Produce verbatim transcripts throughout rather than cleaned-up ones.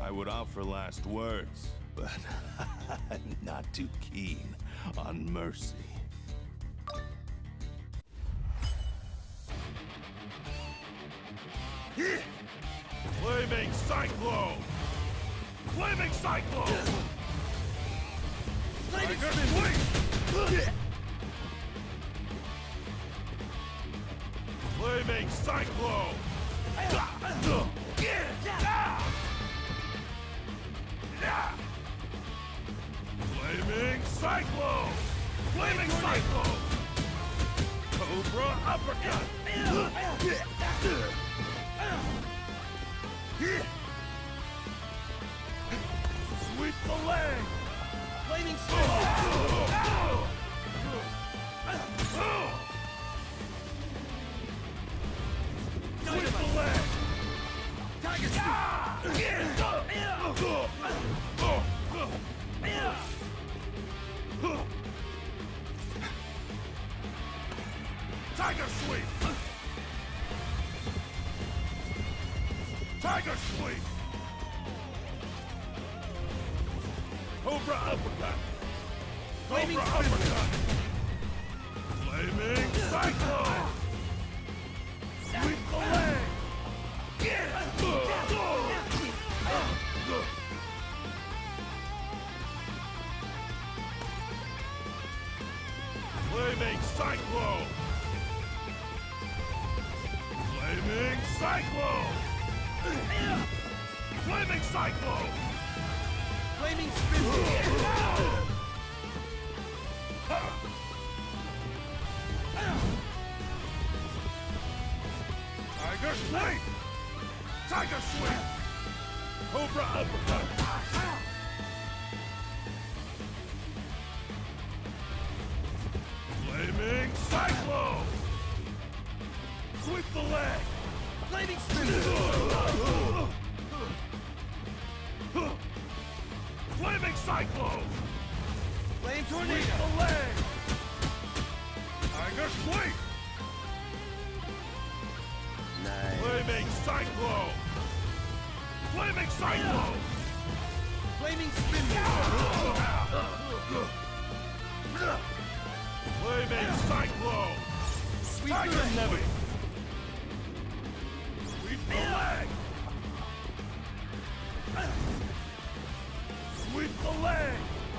I would offer last words, but I'm not too keen on mercy. Flaming Cyclone! Flaming Cyclone! Flaming Spin! Flaming Cyclone! Flaming Cyclone! Flaming Cyclone! Cobra Uppercut! Sweep the leg! Flaming Spin! Sweep the leg! Tiger Tiger Sweep! Tiger Sweep! Cobra Uppercut! Flaming Cobra Spin. Uppercut! Flaming Cyclone! Sweep the leg! Flaming Cyclone! Flaming Cyclone! Flaming Cyclone! Flaming Spin! Tiger Sweep! Tiger Sweep! Cobra Uppercut! Flaming Cyclone! Sweep the leg! Flaming Spin! Flaming Cyclone! Flame Sweep Tornado! the leg! Tiger Sweep! Nice. Flaming Cyclone! Flaming Cyclone! Flaming Spin! Flaming Cyclone! Sweep Tiger the leg! Sweep! Sweep the leg! Sweep the leg!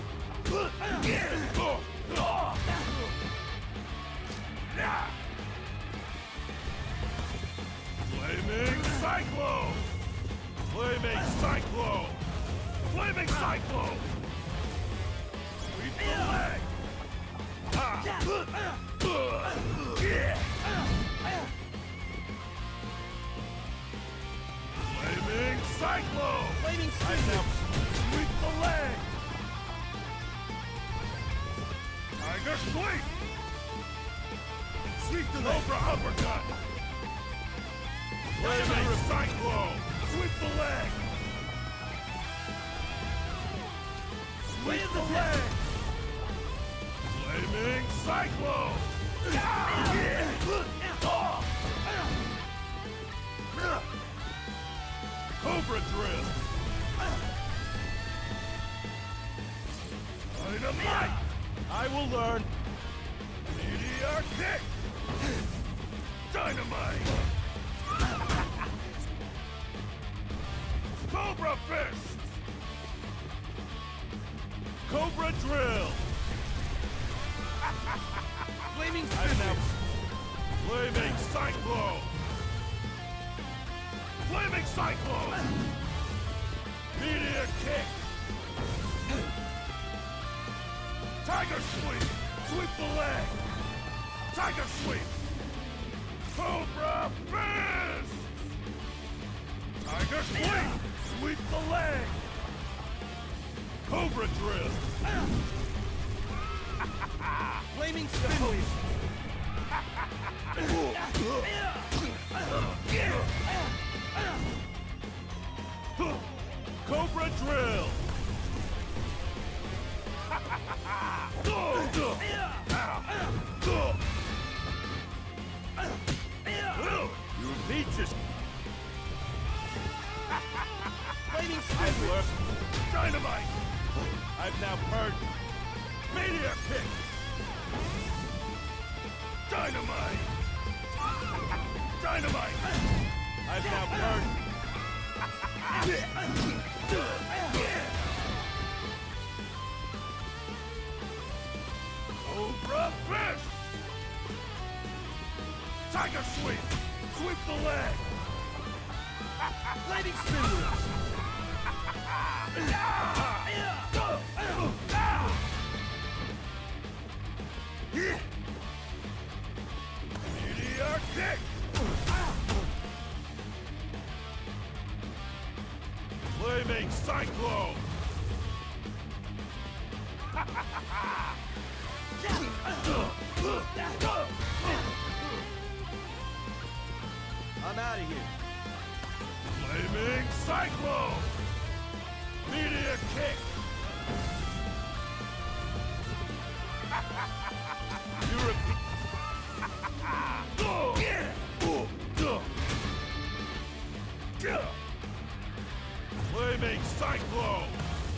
Flaming Cyclone! Flaming Cyclone! Flaming Cyclone! Sweep the leg! Flaming Cyclone! Flaming I Spin! now sweep the leg! Tiger Sweep! Sweep the leg! Cobra Uppercut! Flaming Cyclone! Sweep the leg! Sweep the leg! Flaming Cyclone! Cobra Drill! Dynamite! I will learn! Meteor Kick! Dynamite! Cobra Fist! Cobra Drill! Flaming I Spin! now Flaming Cyclone! Flaming Cyclone! Meteor Kick! Tiger Sweep! Sweep the leg! Tiger Sweep! Cobra Fist! Tiger Sweep! Sweep the leg! Cobra Drill! Flaming Spin! Cobra Drill! You peaches! Flaming I've spin. learned. Dynamite! I've now heard. Meteor kick! Dynamite! Dynamite! I've now heard. Cobra Fist! Tiger Sweep! Sweep the leg! Flaming spin wheel. Meteor kick! Flaming Cyclone! I'm out of here. Flaming Cyclone! Meteor kick! You repeat. Flaming Cyclone!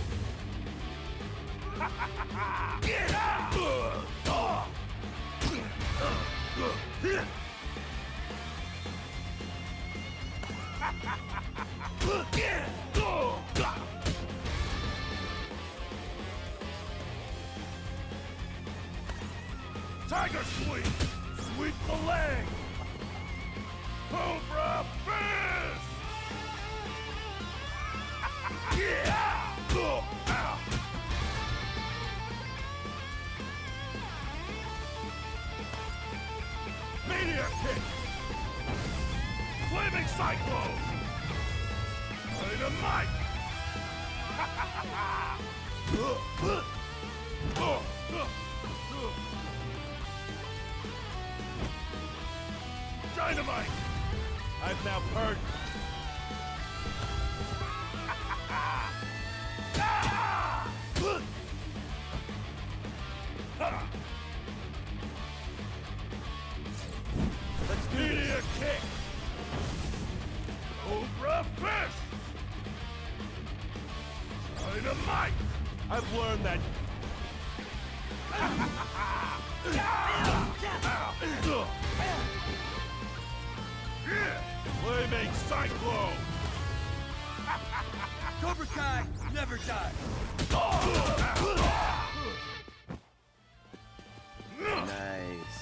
Tiger Sweep! Sweep the leg! Cobra Fist! Meteor kick! Flaming Cyclone! Dynamite! Dynamite! I've now heard. Let's do Meteor kick! Cobra Fist! Dynamite! I've learned that. Flaming Cyclone! Cobra Kai never dies. Nice.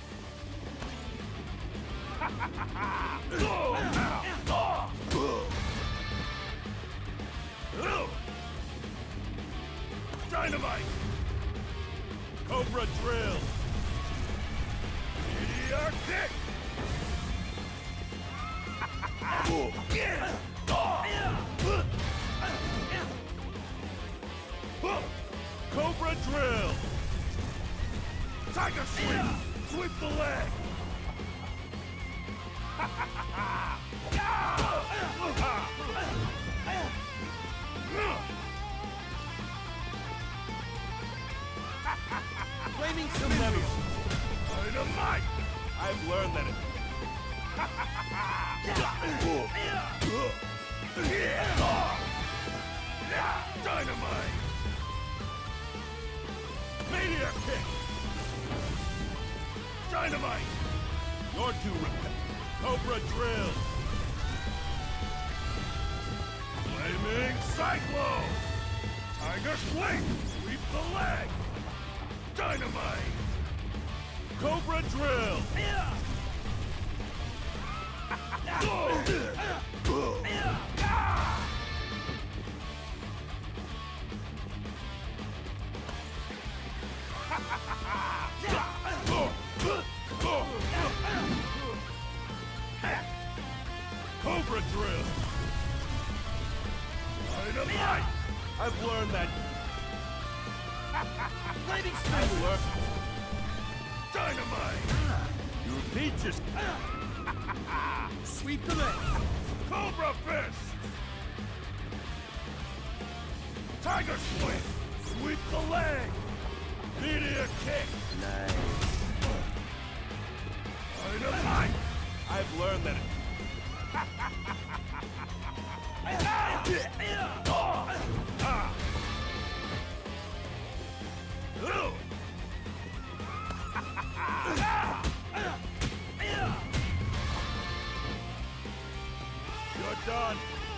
Dynamite! Cobra Drill! Meteor kick! Cobra Drill! Tiger Sweep! Sweep the leg! Flaming spin wheel. Dynamite! I've learned that it. Dynamite! Meteor kick! Dynamite! You're too repetitive. Cobra Drill! Flaming Cyclone! Tiger Sweep! Sweep the leg! Dynamite! Cobra Drill! Cobra Drill! Dynamite! I've learned that. Flaming spin I've wheel. learned. Dynamite! You repeat just. Sweep the leg. Cobra Fist! Tiger Sweep! Sweep the leg! Meteor kick! Nice. Dynamite! I've learned that it. done!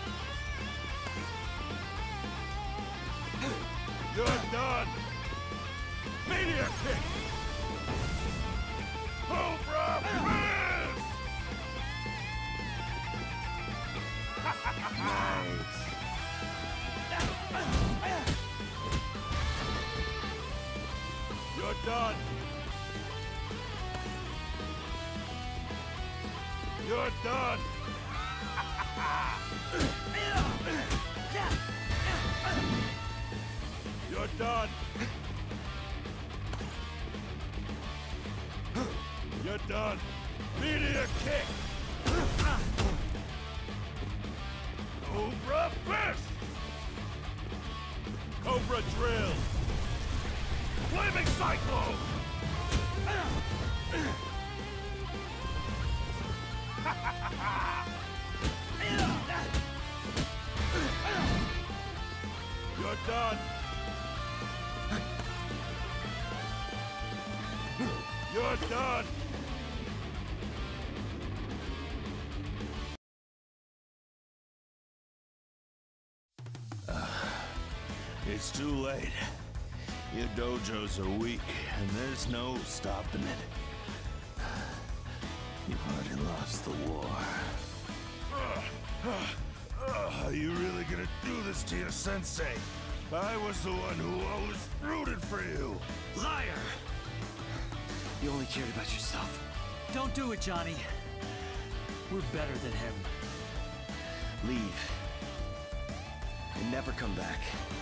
You're done! Meteor kick! Cobra Fist! Nice. You're done! You're done! You're done! You're done! Meteor kick! Cobra Fist! Cobra Drill! Flaming Cyclone! You're done! You're done! It's too late. Your dojos are weak, and there's no stopping it. You've already lost the war. Are you really gonna do this to your sensei? I was the one who always rooted for you. Liar! You only cared about yourself. Don't do it, Johnny. We're better than him. Leave. And never come back.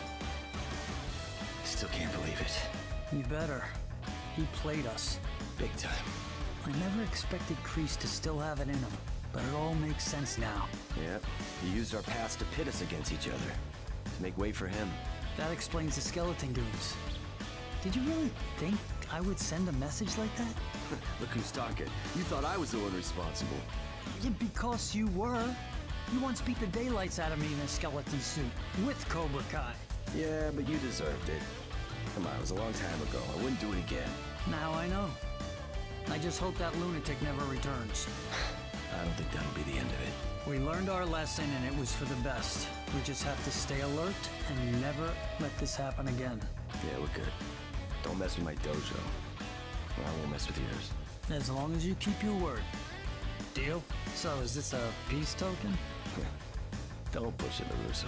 I still can't believe it. You better. He played us. Big time. I never expected Kreese to still have it in him, but it all makes sense now. Yep. He used our past to pit us against each other. To make way for him. That explains the skeleton goons. Did you really think I would send a message like that? Look who's talking. You thought I was the one responsible. Yeah, because you were. You once beat the daylights out of me in a skeleton suit, with Cobra Kai. Yeah, but you deserved it. Come on, it was a long time ago. I wouldn't do it again. Now I know. I just hope that lunatic never returns. I don't think that'll be the end of it. We learned our lesson and it was for the best. We just have to stay alert and never let this happen again. Yeah, we're good. Don't mess with my dojo. Or I won't mess with yours. As long as you keep your word. Deal? So is this a peace token? Don't push it, LaRusso.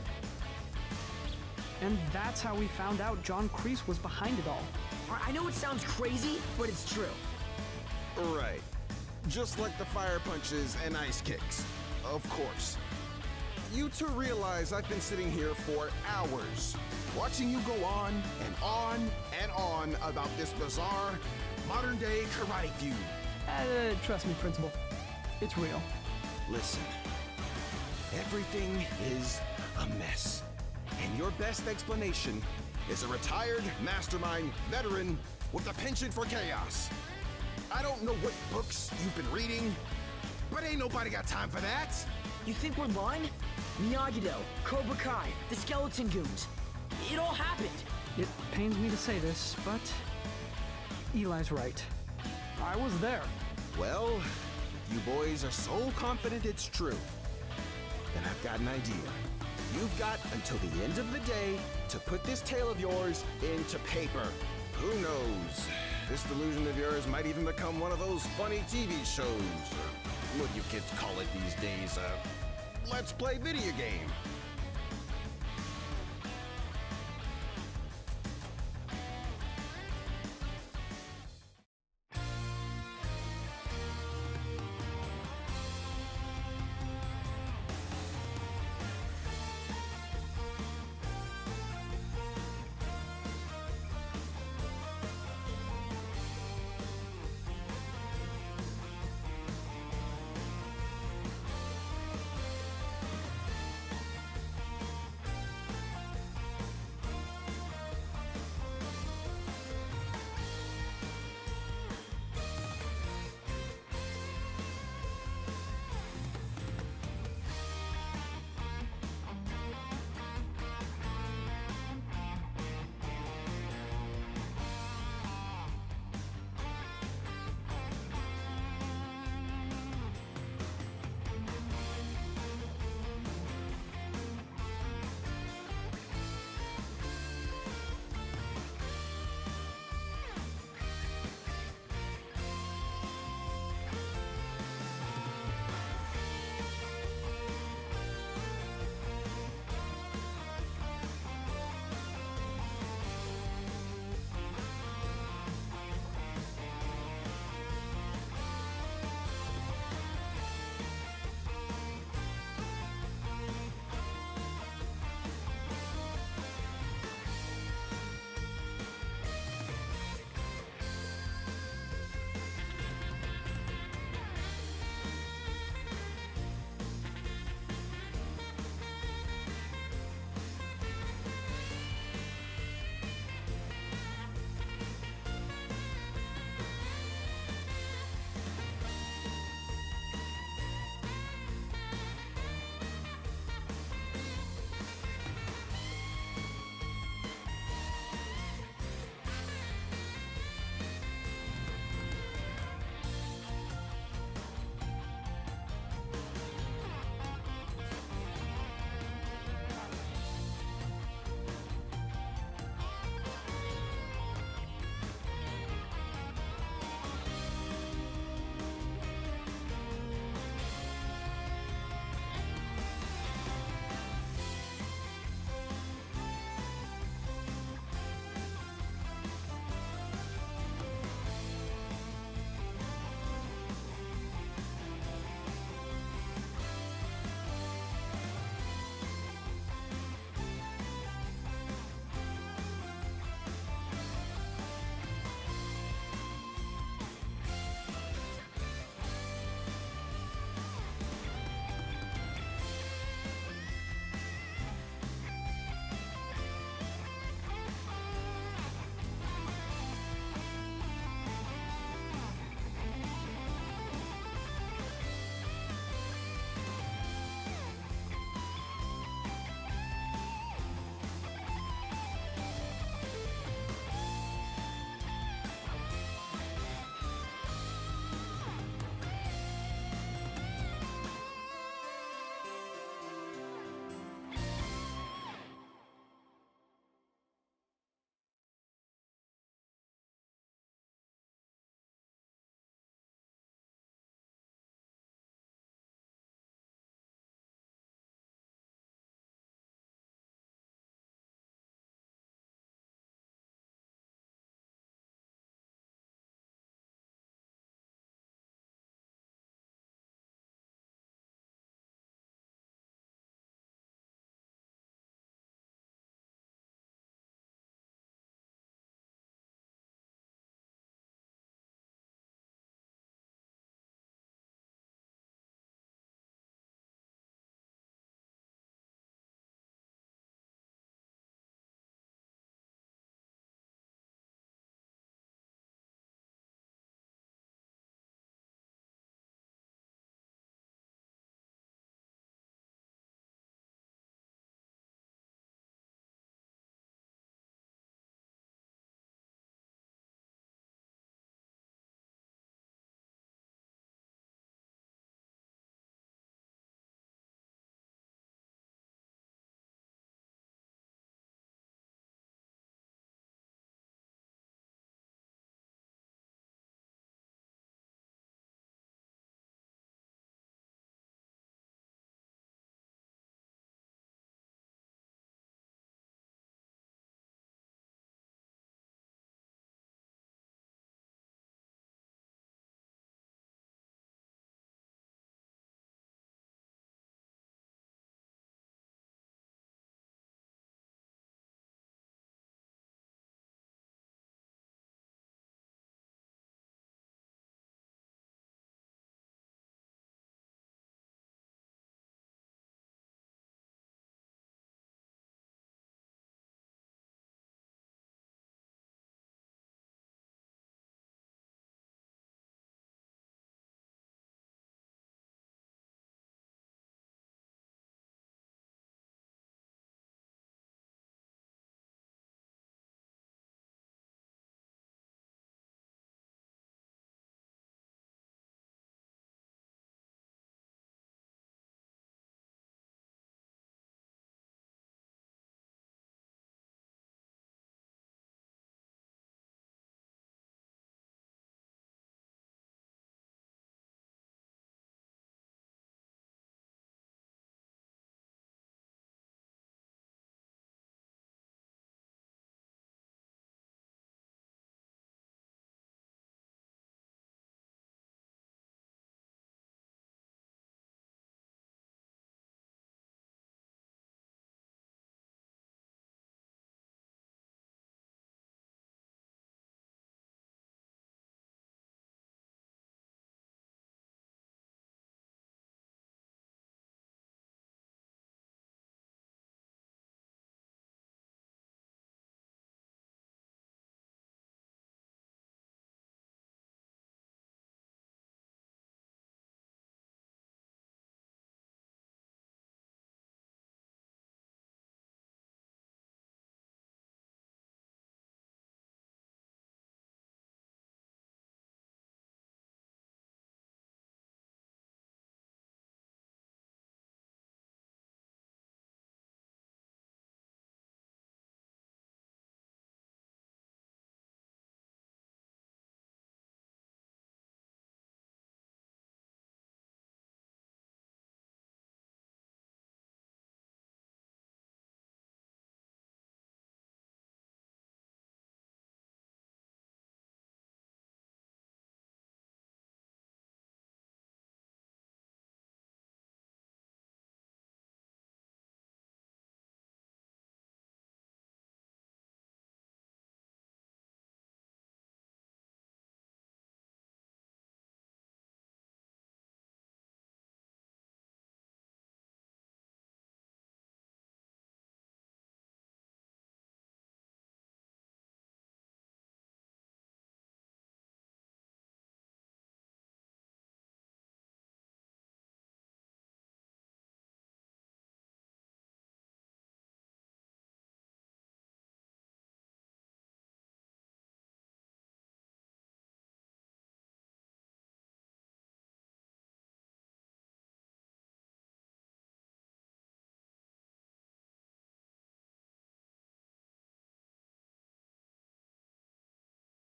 And that's how we found out John Kreese was behind it all. I know it sounds crazy, but it's true. Right. Just like the fire punches and ice kicks. Of course. You two realize I've been sitting here for hours, watching you go on and on and on about this bizarre, modern-day karate feud. Uh, trust me, Principal. It's real. Listen. Everything is a mess. And your best explanation is a retired mastermind veteran with a penchant for chaos. I don't know what books you've been reading, but ain't nobody got time for that. You think we're lying? Miyagi-Do, Cobra Kai, the Skeleton Goons. It all happened. It pains me to say this, but Eli's right. I was there. Well, if you boys are so confident it's true, then I've got an idea. You've got until the end of the day to put this tale of yours into paper. Who knows? This delusion of yours might even become one of those funny T V shows, or what you kids call it these days, uh, let's play video game.